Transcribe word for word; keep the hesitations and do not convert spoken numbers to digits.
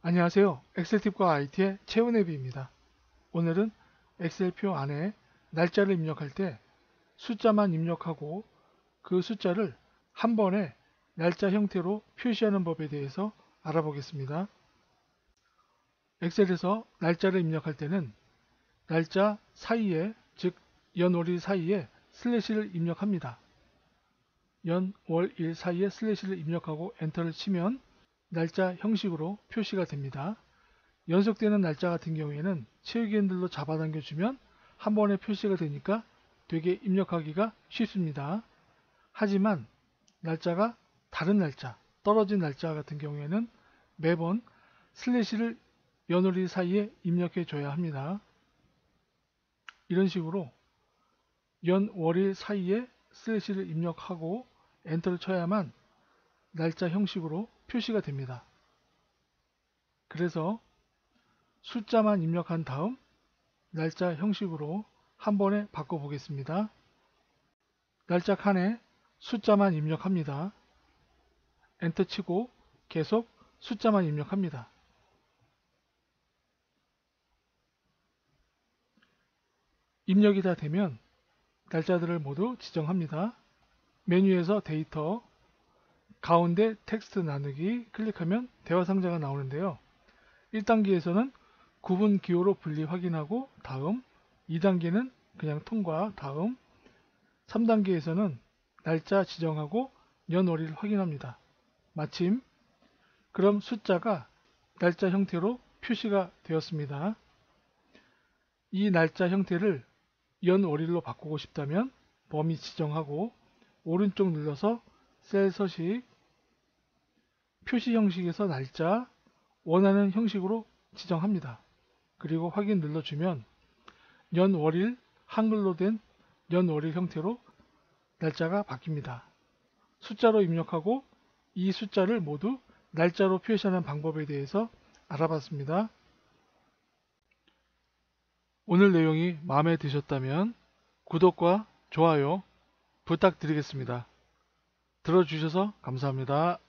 안녕하세요. 엑셀팁과 아이티의 최은혜비입니다. 오늘은 엑셀표 안에 날짜를 입력할 때 숫자만 입력하고 그 숫자를 한 번에 날짜 형태로 표시하는 법에 대해서 알아보겠습니다. 엑셀에서 날짜를 입력할 때는 날짜 사이에, 즉 연월일 사이에 슬래시를 입력합니다. 연, 월, 일 사이에 슬래시를 입력하고 엔터를 치면 날짜 형식으로 표시가 됩니다. 연속되는 날짜 같은 경우에는 채우기 핸들로 잡아당겨주면 한 번에 표시가 되니까 되게 입력하기가 쉽습니다. 하지만 날짜가 다른 날짜, 떨어진 날짜 같은 경우에는 매번 슬래시를 연월일 사이에 입력해 줘야 합니다. 이런 식으로 연, 월일 사이에 슬래시를 입력하고 엔터를 쳐야만 날짜 형식으로 표시가 됩니다. 그래서 숫자만 입력한 다음 날짜 형식으로 한 번에 바꿔 보겠습니다. 날짜 칸에 숫자만 입력합니다. 엔터 치고 계속 숫자만 입력합니다. 입력이 다 되면 날짜들을 모두 지정합니다. 메뉴에서 데이터, 가운데 텍스트 나누기 클릭하면 대화 상자가 나오는데요. 일 단계에서는 구분 기호로 분리 확인하고 다음, 이 단계는 그냥 통과, 다음, 삼 단계에서는 날짜 지정하고 연월일 확인합니다. 마침 그럼 숫자가 날짜 형태로 표시가 되었습니다. 이 날짜 형태를 연월일로 바꾸고 싶다면 범위 지정하고 오른쪽 눌러서 셀 서식, 표시 형식에서 날짜, 원하는 형식으로 지정합니다. 그리고 확인 눌러주면 연월일, 한글로 된 연월일 형태로 날짜가 바뀝니다. 숫자로 입력하고 이 숫자를 모두 날짜로 표시하는 방법에 대해서 알아봤습니다. 오늘 내용이 마음에 드셨다면 구독과 좋아요 부탁드리겠습니다. 들어주셔서 감사합니다.